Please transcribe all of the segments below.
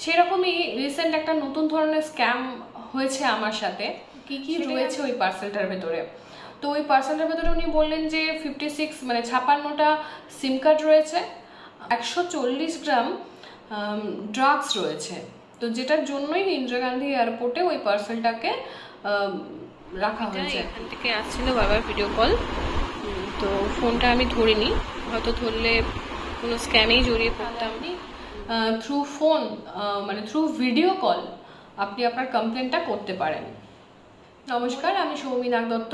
সেরকমই রিসেন্ট একটা নতুন ধরনের স্ক্যাম হয়েছে আমার সাথে। কি কি রয়েছে ওই পার্সেলটার ভেতরে? তো ওই পার্সেলটার ভেতরে উনি বললেন যে 56 মানে 56টা সিম কার্ড রয়েছে, 140 গ্রাম ড্রাগস রয়েছে। তো যেটার জন্যই ইন্দিরা গান্ধী এয়ারপোর্টে ওই পার্সেলটাকে রাখা হয়েছে। এখান থেকে আসছিল বাবার ভিডিও কল, তো ফোনটা আমি ধরিনি, হয়তো ধরলে কোনো স্ক্যামেই জড়িয়ে পড়তাম। থ্রু ফোন মানে থ্রু ভিডিও কল আপনি আপনার কমপ্লেনটা করতে পারেন। নমস্কার, আমি সৌমি নাগ দত্ত।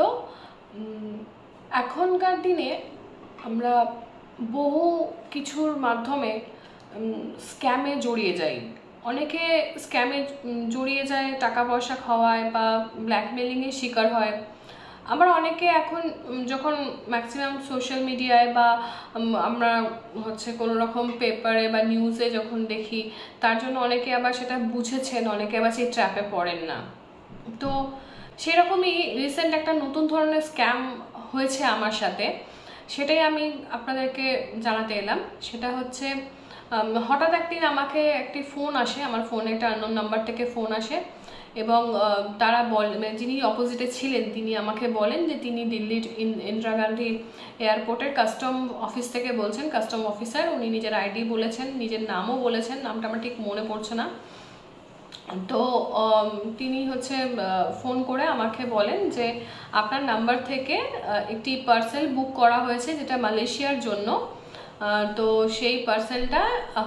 এখনকার দিনে আমরা বহু কিছুর মাধ্যমে স্ক্যামে জড়িয়ে যাই। অনেকে স্ক্যামে জড়িয়ে যায় টাকা পয়সা খাওয়ায় বা ব্ল্যাকমেলিংয়ের শিকার হয়। আবার অনেকে এখন যখন ম্যাক্সিমাম সোশ্যাল মিডিয়ায় বা আমরা কোনো রকম পেপারে বা নিউজে যখন দেখি, তার জন্য অনেকে আবার সেটা বুঝেছেন, অনেকে আবার সেই ট্র্যাপে পড়েন না। তো সেরকমই রিসেন্ট একটা নতুন ধরনের স্ক্যাম হয়েছে আমার সাথে, সেটাই আমি আপনাদেরকে জানাতে এলাম। সেটা হচ্ছে হঠাৎ একদিন আমাকে একটি ফোন আসে, আমার ফোনে একটা আননোন নাম্বার থেকে ফোন আসে এবং তারা যিনি অপোজিটে ছিলেন তিনি আমাকে বলেন যে তিনি দিল্লির ইন্দিরা গান্ধী এয়ারপোর্টের কাস্টম অফিস থেকে বলছেন। কাস্টম অফিসার, উনি নিজের আইডি বলেছেন, নিজের নামও বলেছেন, নামটা আমার ঠিক মনে পড়ছে না। তো তিনি ফোন করে আমাকে বলেন যে আপনার নাম্বার থেকে একটি পার্সেল বুক করা হয়েছে যেটা মালয়েশিয়ার জন্য। তো সেই পার্সেলটা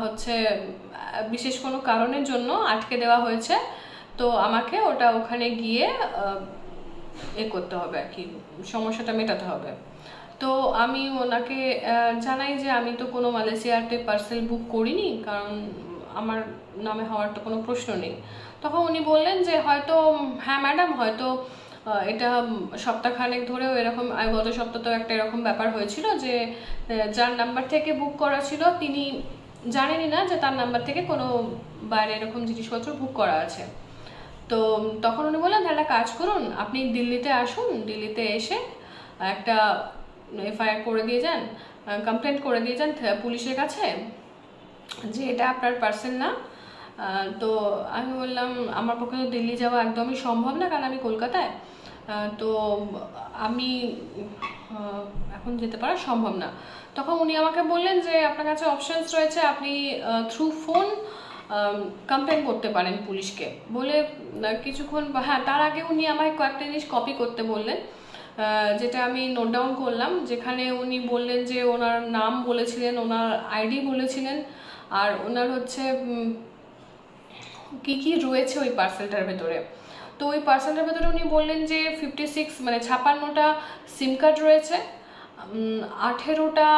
বিশেষ কোনো কারণের জন্য আটকে দেওয়া হয়েছে, তো আমাকে ওখানে গিয়ে করতে হবে আর কি, সমস্যাটা মেটাতে হবে। তো আমি ওনাকে জানাই যে আমি তো কোনো মালয়েশিয়াতে পার্সেল বুক করিনি, কারণ আমার নামে হওয়ার তো কোনো প্রশ্ন নেই। তখন উনি বললেন যে হয়তো হ্যাঁ ম্যাডাম, হয়তো এটা সপ্তাহখানেক ধরেও এরকম, গত সপ্তাহেও একটা এরকম ব্যাপার হয়েছিল যে যার নাম্বার থেকে বুক করা ছিল তিনি জানেনই না যে তার নাম্বার থেকে কোনো বাইরে এরকম জিনিসপত্র বুক করা আছে। তো তখন উনি বললেন তাহলে কাজ করুন, আপনি দিল্লিতে আসুন, দিল্লিতে এসে একটা এফআইআর করে দিয়ে যান, কমপ্লেন করে দিয়ে যান পুলিশের কাছে যে এটা আপনার পার্সেল না। তো আমি বললাম আমার পক্ষে তো দিল্লি যাওয়া একদমই সম্ভব না, কারণ আমি কলকাতায়, তো আমি এখন যেতে পারা সম্ভব না। তখন উনি আমাকে বললেন যে আপনার কাছে অপশনস রয়েছে, আপনি থ্রু ফোন কমপ্লেন করতে পারেন পুলিশকে বলে কিছুক্ষণ, হ্যাঁ তার আগে উনি আমায় কয়েকটা জিনিস কপি করতে বললেন, যেটা আমি নোট ডাউন করলাম। যেখানে উনি বললেন যে ওনার নাম বলেছিলেন, ওনার আইডি বলেছিলেন, আর ওনার কি কি রয়েছে ওই পার্সেলটার ভেতরে। তো ওই পার্সেলটার ভেতরে উনি বললেন যে 56 মানে 56টা সিম কার্ড রয়েছে, 18টা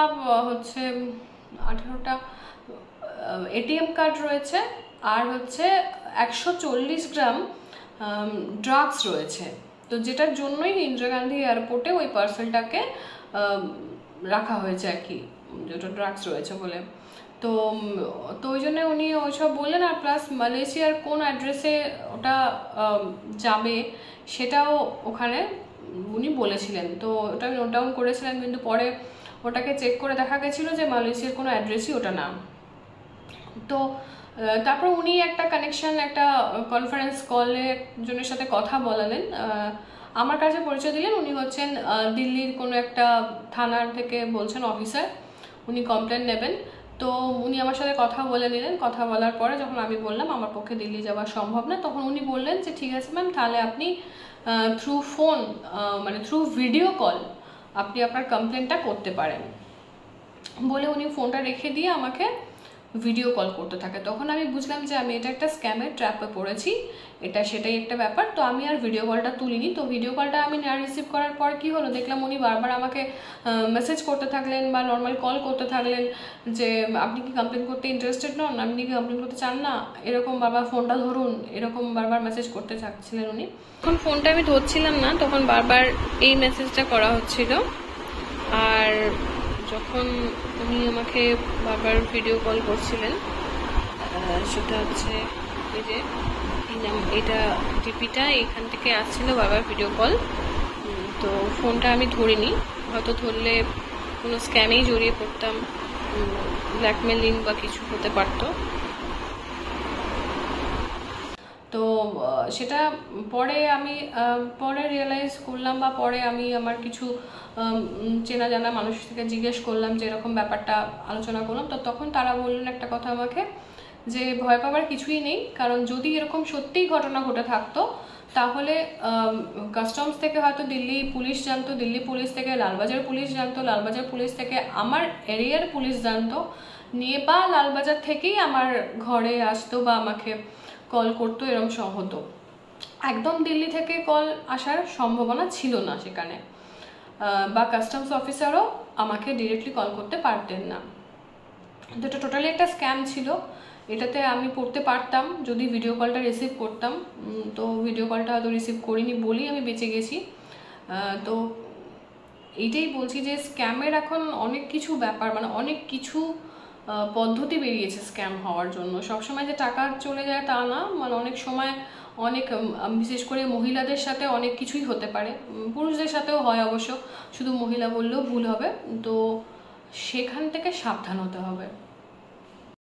এটিএম কার্ড রয়েছে, আর 140 গ্রাম ড্রাগস রয়েছে। তো যেটার জন্যই ইন্দিরা গান্ধী এয়ারপোর্টে ওই পার্সেলটাকে রাখা হয়েছে আর কি, যেটা ড্রাগস রয়েছে বলে। তো ওই জন্য উনি ওইসব বললেন, আর প্লাস মালয়েশিয়ার কোন অ্যাড্রেসে ওটা যাবে সেটাও ওখানে উনি বলেছিলেন। তো ওটা আমি নোট ডাউন করেছিলাম, কিন্তু পরে ওটাকে চেক করে দেখা গেছিলো যে মালয়েশিয়ার কোনো অ্যাড্রেসই ওটা না। তো তারপর উনি একটা কানেকশন, একটা কনফারেন্স কলে একজনের সাথে কথা বলালেন, আমার কাছে পরিচয় দিলেন। উনি দিল্লির কোনো একটা থানার থেকে বলছেন অফিসার, উনি কমপ্লেন নেবেন। তো উনি আমার সাথে কথা বলে নিলেন। কথা বলার পরে যখন আমি বললাম আমার পক্ষে দিল্লি যাওয়া সম্ভব না, তখন উনি বললেন যে ঠিক আছে ম্যাম, তাহলে আপনি থ্রু ফোন মানে থ্রু ভিডিও কল আপনি আপনার কমপ্লেনটা করতে পারেন বলে উনি ফোনটা রেখে দিয়ে আমাকে ভিডিও কল করতে থাকে। তখন আমি বুঝলাম যে আমি এটা একটা স্ক্যামের ট্র্যাপে পড়েছি, এটা সেটাই একটা ব্যাপার। তো আমি আর ভিডিও কলটা তুলিনি। তো ভিডিও কলটা আমি না রিসিভ করার পর কি হলো, দেখলাম উনি বারবার আমাকে মেসেজ করতে থাকলেন বা নর্মাল কল করতে থাকলেন যে আপনি কি কমপ্লেন করতে ইন্টারেস্টেড নন, আপনি কি কমপ্লেন করতে চান না, এরকম বারবার ফোনটা ধরুন, এরকম বারবার মেসেজ করতে চাচ্ছিলেন উনি। তখন ফোনটা আমি ধরছিলাম না, তখন বারবার এই মেসেজটা করা হচ্ছিল। আর যখন উনি আমাকে বারবার ভিডিও কল করছিলেন, সেটা এই যে এটা ডিপিটা এখান থেকে আসছিল বারবার ভিডিও কল। তো ফোনটা আমি ধরিনি, হয়তো ধরলে কোনো স্ক্যামেই জড়িয়ে পড়তাম, ব্ল্যাকমেলিং বা কিছু হতে পারতো। তো সেটা পরে রিয়েলাইজ করলাম, বা পরে আমি আমার কিছু চেনা জানা মানুষ থেকে জিজ্ঞেস করলাম যে এরকম ব্যাপারটা আলোচনা করলাম। তো তখন তারা বললেন একটা কথা আমাকে, যে ভয় পাওয়ার কিছুই নেই, কারণ যদি এরকম সত্যিই ঘটনা ঘটে থাকতো তাহলে কাস্টমস থেকে হয়তো দিল্লি পুলিশ জানতো, দিল্লি পুলিশ থেকে লালবাজার পুলিশ জানতো, লালবাজার পুলিশ থেকে আমার এরিয়ার পুলিশ জানতো, নিয়ে বা লালবাজার থেকেই আমার ঘরে আসতো বা আমাকে কল করতো, এরকম হতো। একদম দিল্লি থেকে কল আসার সম্ভাবনা ছিল না সেখানে, বা কাস্টমস অফিসারও আমাকে ডিরেক্টলি কল করতে পারতেন না। তো এটা টোটালি একটা স্ক্যাম ছিল। এটাতে আমি পড়তে পারতাম যদি ভিডিও কলটা রিসিভ করতাম, তো ভিডিও কলটা হয়তো রিসিভ করিনি বলেই আমি বেঁচে গেছি। তো এইটাই বলছি যে স্ক্যামের এখন অনেক কিছু ব্যাপার, মানে অনেক কিছু পদ্ধতি বেরিয়েছে স্ক্যাম হওয়ার জন্য। সবসময় যে টাকা চলে যায় তা না, মানে অনেক সময় অনেক বিশেষ করে মহিলাদের সাথে অনেক কিছুই হতে পারে, পুরুষদের সাথেও হয় অবশ্য, শুধু মহিলা বললেও ভুল হবে। তো সেখান থেকে সাবধান হতে হবে।